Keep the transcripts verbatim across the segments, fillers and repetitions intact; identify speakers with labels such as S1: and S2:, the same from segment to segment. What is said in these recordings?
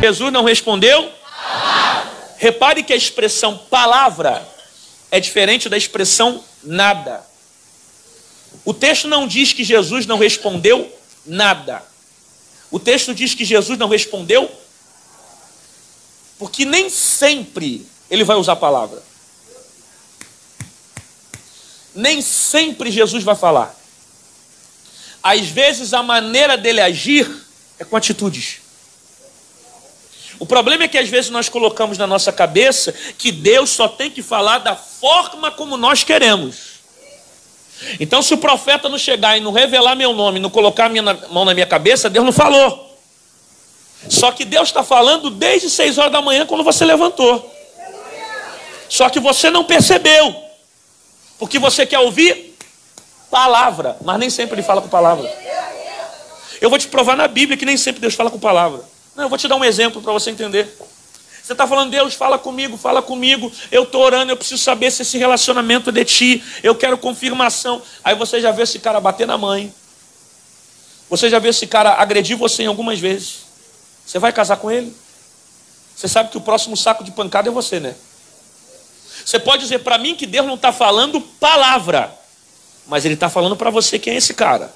S1: Jesus não respondeu? Palavra. Repare que a expressão palavra é diferente da expressão nada. O texto não diz que Jesus não respondeu nada. O texto diz que Jesus não respondeu porque nem sempre ele vai usar a palavra. Nem sempre Jesus vai falar. Às vezes a maneira dele agir é com atitudes. O problema é que às vezes nós colocamos na nossa cabeça que Deus só tem que falar da forma como nós queremos. Então se o profeta não chegar e não revelar meu nome, não colocar a minha mão na minha cabeça, Deus não falou. Só que Deus está falando desde seis horas da manhã quando você levantou. Só que você não percebeu. Porque você quer ouvir palavra, mas nem sempre ele fala com palavra. Eu vou te provar na Bíblia que nem sempre Deus fala com palavra. Não, eu vou te dar um exemplo para você entender. Você está falando, Deus, fala comigo, fala comigo. Eu estou orando, eu preciso saber se esse relacionamento é de ti. Eu quero confirmação. Aí você já vê esse cara bater na mãe. Você já vê esse cara agredir você em algumas vezes. Você vai casar com ele? Você sabe que o próximo saco de pancada é você, né? Você pode dizer para mim que Deus não está falando palavra, mas Ele está falando para você quem é esse cara.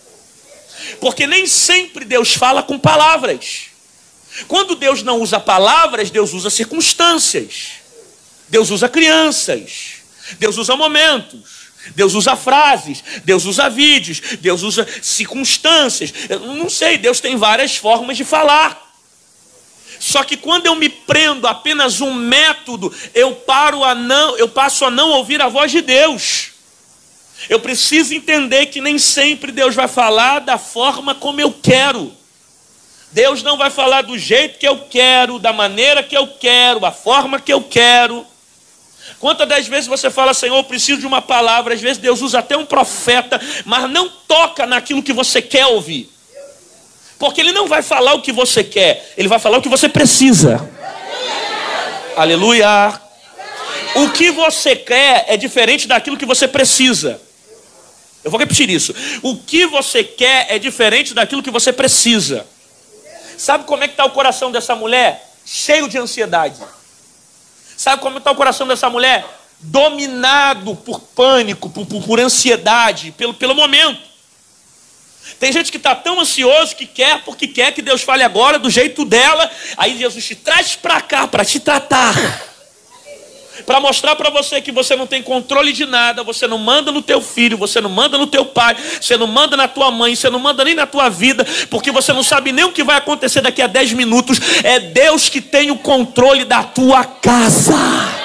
S1: Porque nem sempre Deus fala com palavras. Quando Deus não usa palavras, Deus usa circunstâncias. Deus usa crianças. Deus usa momentos. Deus usa frases. Deus usa vídeos. Deus usa circunstâncias. Eu não sei, Deus tem várias formas de falar. Só que quando eu me prendo a apenas um método, eu paro a não, eu passo a não ouvir a voz de Deus. Eu preciso entender que nem sempre Deus vai falar da forma como eu quero. Deus não vai falar do jeito que eu quero, da maneira que eu quero, a forma que eu quero. Quantas das vezes você fala, Senhor, eu preciso de uma palavra, às vezes Deus usa até um profeta, mas não toca naquilo que você quer ouvir. Porque Ele não vai falar o que você quer, Ele vai falar o que você precisa. Aleluia. O que você quer é diferente daquilo que você precisa. Eu vou repetir isso. O que você quer é diferente daquilo que você precisa. Sabe como é que está o coração dessa mulher? Cheio de ansiedade. Sabe como está o coração dessa mulher? Dominado por pânico, por, por, por ansiedade, pelo, pelo momento. Tem gente que está tão ansioso que quer, porque quer que Deus fale agora do jeito dela. Aí Jesus te traz para cá para te tratar. Para mostrar para você que você não tem controle de nada. Você não manda no teu filho, você não manda no teu pai, você não manda na tua mãe, você não manda nem na tua vida, porque você não sabe nem o que vai acontecer daqui a dez minutos. É Deus que tem o controle da tua casa.